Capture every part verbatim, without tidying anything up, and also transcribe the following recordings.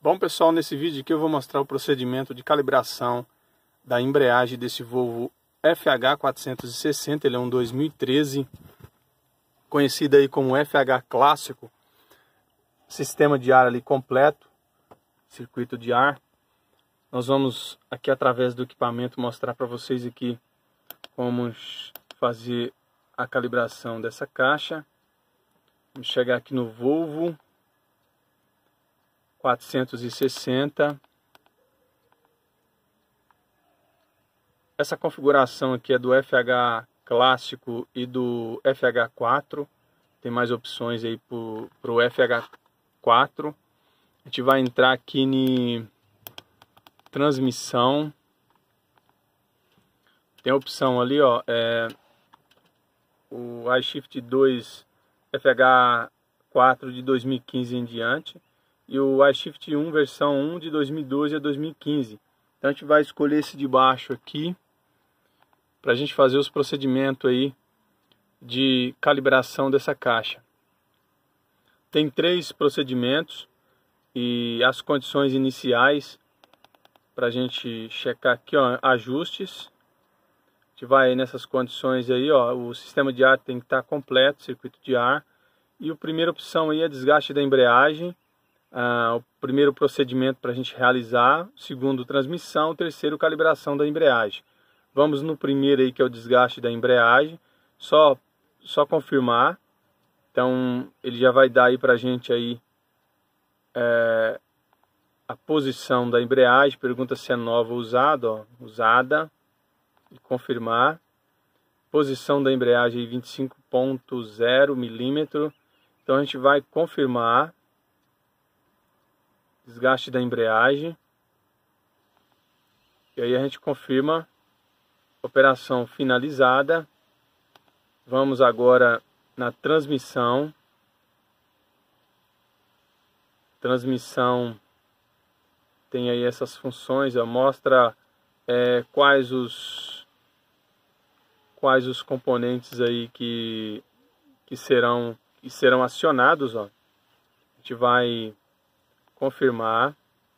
Bom pessoal, nesse vídeo aqui eu vou mostrar o procedimento de calibração da embreagem desse Volvo F H quatrocentos e sessenta, ele é um dois mil e treze, conhecido aí como F H clássico, sistema de ar ali completo, circuito de ar. Nós vamos aqui através do equipamento mostrar para vocês aqui como fazer a calibração dessa caixa. Vamos chegar aqui no Volvo quatrocentos e sessenta. Essa configuração aqui é do F H clássico e do F H quatro. Tem mais opções aí para o F H quatro. A gente vai entrar aqui em transmissão. Tem a opção ali, ó, é o iShift dois F H quatro de dois mil e quinze em diante. E o iShift um versão um de dois mil e doze a dois mil e quinze. Então a gente vai escolher esse de baixo aqui para a gente fazer os procedimentos aí de calibração dessa caixa. Tem três procedimentos e as condições iniciais para a gente checar aqui, ó, ajustes. A gente vai nessas condições aí, ó, o sistema de ar tem que estar completo, circuito de ar. E a primeira opção aí é desgaste da embreagem. Ah, o primeiro procedimento para a gente realizar, segundo transmissão, terceiro calibração da embreagem. Vamos no primeiro aí, que é o desgaste da embreagem, só, só confirmar. Então ele já vai dar aí para a gente aí é, a posição da embreagem, pergunta se é nova ou usada, ó, usada, e confirmar. Posição da embreagem vinte e cinco ponto zero milímetros, então a gente vai confirmar. Desgaste da embreagem. E aí a gente confirma. Operação finalizada. Vamos agora na transmissão. Transmissão tem aí essas funções. Ó, mostra é, quais os quais os componentes aí que que serão que serão acionados. Ó. A gente vai confirmar.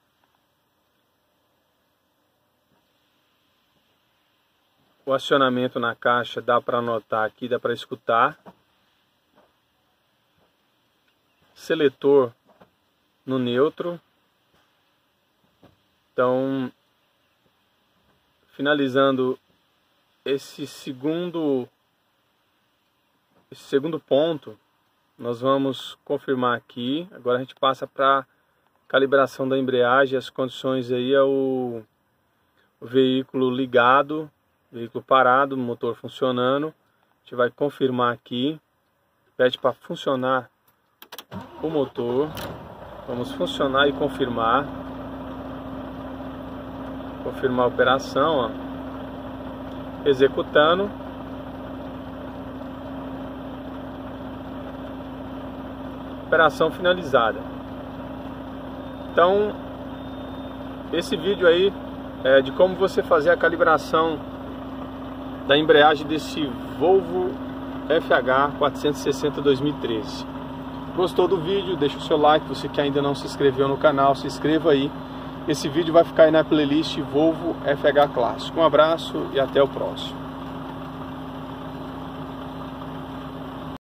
O acionamento na caixa dá para anotar aqui, dá para escutar. Seletor no neutro. Então, finalizando esse segundo esse segundo ponto, nós vamos confirmar aqui. Agora a gente passa para calibração da embreagem. As condições aí é o, o veículo ligado, veículo parado, motor funcionando. A gente vai confirmar aqui, pede para funcionar o motor. Vamos funcionar e confirmar. Confirmar a operação, ó. Executando. Operação finalizada. Então, esse vídeo aí é de como você fazer a calibração da embreagem desse Volvo F H quatrocentos e sessenta dois mil e treze. Gostou do vídeo? Deixa o seu like. Você que ainda não se inscreveu no canal, se inscreva aí. Esse vídeo vai ficar aí na playlist Volvo F H Clássico. Um abraço e até o próximo.